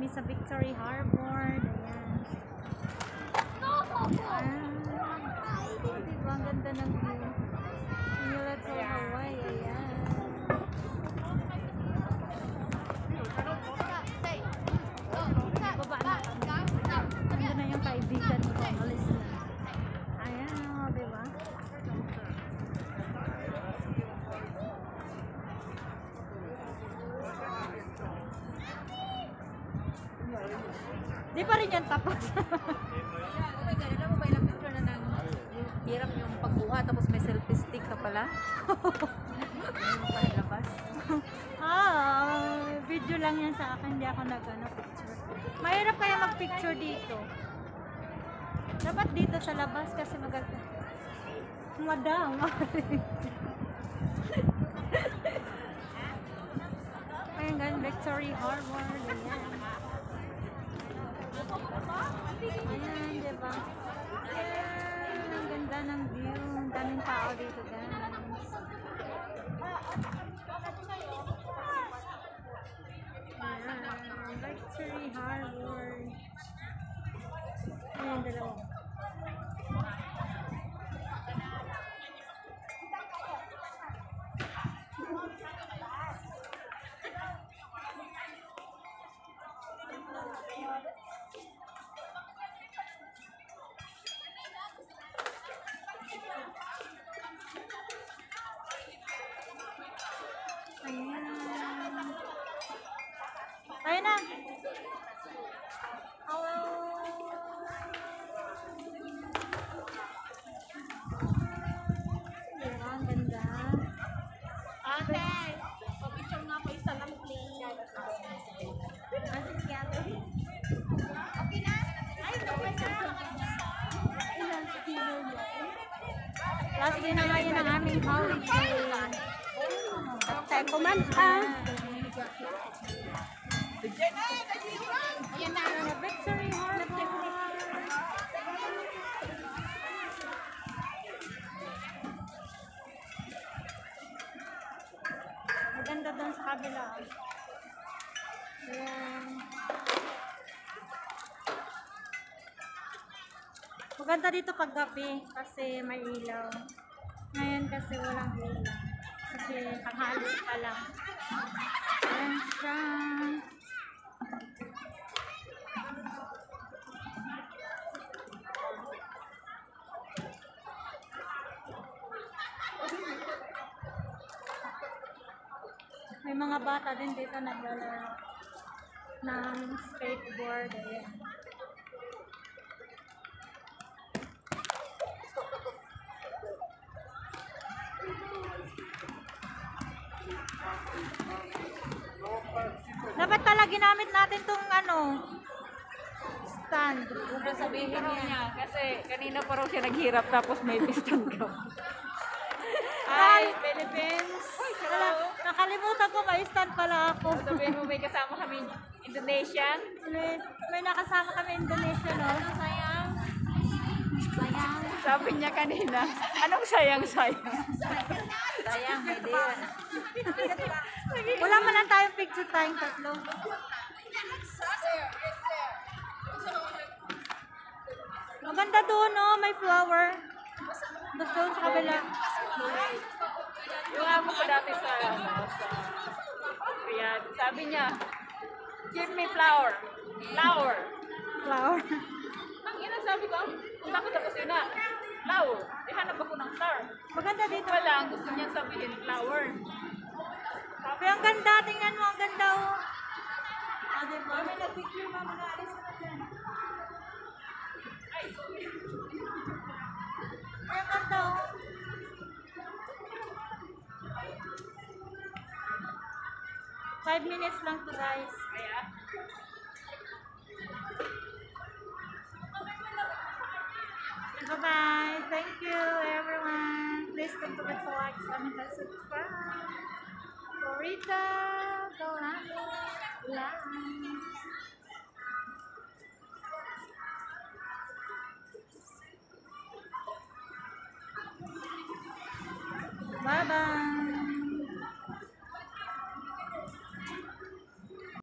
sa Victory Harbour. Ayan. Diba? Ang ganda ng view. Let's Hawaii. Ayan. Baba na kami. Ganda na yung kaibigan ko. Alis na. Ayan, diba? Di pa rin yan tapos. Oh my God, alam mo ba ilang picture na nang hirap yung pagkuha tapos may selfie stick ka pala? Ayun pa labas. Video lang yan sa akin. Hindi ako picture. Mahirap kaya mag-picture dito. Dapat dito sa labas kasi maganda. Madam. Ayun gan, Victory Harbour. Ayan, diba? Ayan, ang ganda ng view. Ang daming tao dito, guys. Ayan, Victory Harbour. Ayan, dalawa. Ayun na. Hello. Diba, ang ganda. Ate, pag-picture nga po isa lang please. Okay na? Ay, okay na. Last day na ngayon ang aming holiday. At kumanta. Ayan na. Victory Harbour. Maganda doon sa kabila. Ayan. Maganda dito pag gabi kasi may ilaw. Ngayon kasi walang ilaw. Kasi tanghali pa lang. Ayan siya. May mga bata din dito naglalaro ng skateboard. Ayan. Dapat pala ginamit natin tong stand. Huwag na sabihin niya kasi kanina pa raw siya naghirap tapos may piston ka. Hi, Philippines! Nakalimutan ko, may stand pala ako. Sabihin mo may kasama kami Indonesian. May nakasama kami Indonesian, no? Sayang. Sayang. Sabi niya kanina, anong sayang-sayang? Sayang, hindi. Wala man lang tayong picture tayong tatlo. Maganda doon, no? May flower. Doon sa kabila. Yung amo ko dati sa Riyadh, sabi niya, give me flower. Flower. Flower. Ang ina sabi ko, punta ko sa kusina. Flower. Ihanap ako ng flower. Maganda dito. Wala, ang gusto niya sabihin, flower. Pero ang ganda, tingnan mo, ang ganda, oh. Diba? May nag-picture ba mga alis na dyan? Ay, Ang ganda, oh. Five minutes lang to, guys. kaya. Bye-bye. Thank you, everyone. Please don't forget to like, comment, and subscribe. Florida, go on. Bye-bye.